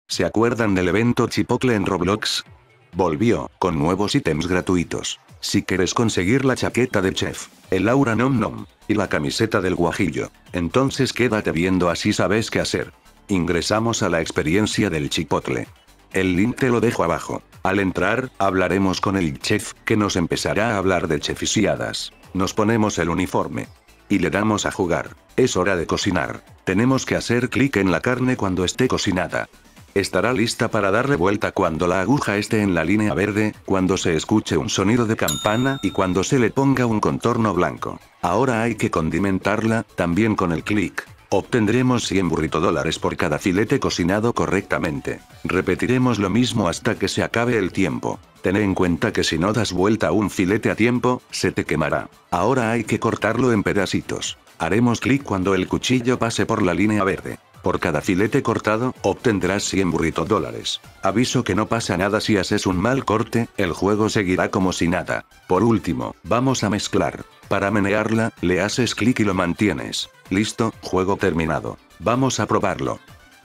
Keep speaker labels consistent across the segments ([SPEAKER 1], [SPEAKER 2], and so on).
[SPEAKER 1] ¿Se acuerdan del evento Chipotle en Roblox? Volvió, con nuevos ítems gratuitos. Si quieres conseguir la chaqueta de chef, el aura nom nom, y la camiseta del guajillo, entonces quédate viendo, así sabes qué hacer. Ingresamos a la experiencia del Chipotle. El link te lo dejo abajo. Al entrar, hablaremos con el chef, que nos empezará a hablar de chefisiadas. Nos ponemos el uniforme. Y le damos a jugar. Es hora de cocinar. Tenemos que hacer clic en la carne cuando esté cocinada. Estará lista para darle vuelta cuando la aguja esté en la línea verde, cuando se escuche un sonido de campana y cuando se le ponga un contorno blanco. Ahora hay que condimentarla, también con el clic. Obtendremos 100 burrito dólares por cada filete cocinado correctamente. Repetiremos lo mismo hasta que se acabe el tiempo. Ten en cuenta que si no das vuelta a un filete a tiempo, se te quemará. Ahora hay que cortarlo en pedacitos. Haremos clic cuando el cuchillo pase por la línea verde. Por cada filete cortado, obtendrás 100 burrito dólares. Aviso que no pasa nada si haces un mal corte, el juego seguirá como si nada. Por último, vamos a mezclar. Para menearla, le haces clic y lo mantienes. Listo, juego terminado. Vamos a probarlo.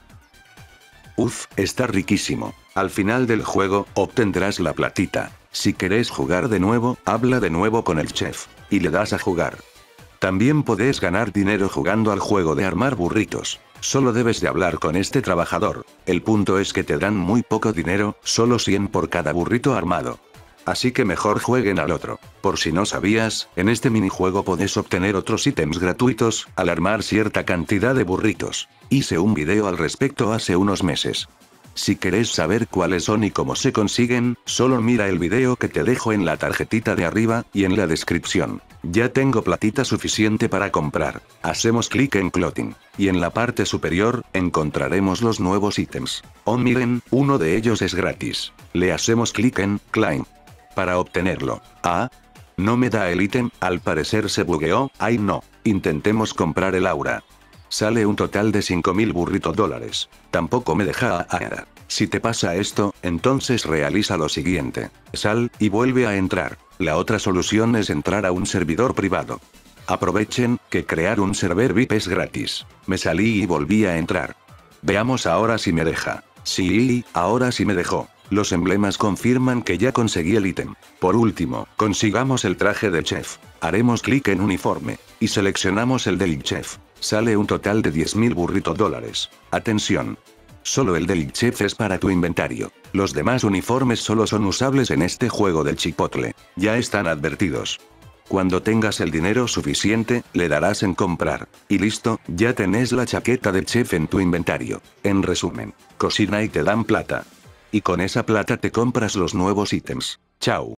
[SPEAKER 1] Uf, está riquísimo. Al final del juego, obtendrás la platita. Si querés jugar de nuevo, habla de nuevo con el chef. Y le das a jugar. También podés ganar dinero jugando al juego de armar burritos. Solo debes de hablar con este trabajador. El punto es que te dan muy poco dinero, solo 100 por cada burrito armado. Así que mejor jueguen al otro. Por si no sabías, en este minijuego podés obtener otros ítems gratuitos, al armar cierta cantidad de burritos. Hice un video al respecto hace unos meses. Si querés saber cuáles son y cómo se consiguen, solo mira el video que te dejo en la tarjetita de arriba, y en la descripción. Ya tengo platita suficiente para comprar. Hacemos clic en Clothing. Y en la parte superior, encontraremos los nuevos ítems. Oh miren, uno de ellos es gratis. Le hacemos clic en Claim. Para obtenerlo. Ah, no me da el ítem, al parecer se bugueó, ay no. Intentemos comprar el aura. Sale un total de 5000 burrito dólares. Tampoco me deja Si te pasa esto, entonces realiza lo siguiente. Sal, y vuelve a entrar. La otra solución es entrar a un servidor privado. Aprovechen, que crear un server VIP es gratis. Me salí y volví a entrar. Veamos ahora si me deja. Sí, ahora sí me dejó. Los emblemas confirman que ya conseguí el ítem. Por último, consigamos el traje de chef. Haremos clic en uniforme. Y seleccionamos el del chef. Sale un total de 10.000 burrito dólares. Atención. Solo el del chef es para tu inventario. Los demás uniformes solo son usables en este juego del Chipotle. Ya están advertidos. Cuando tengas el dinero suficiente, le darás en comprar. Y listo, ya tenés la chaqueta de chef en tu inventario. En resumen, cocina y te dan plata. Y con esa plata te compras los nuevos ítems. Chao.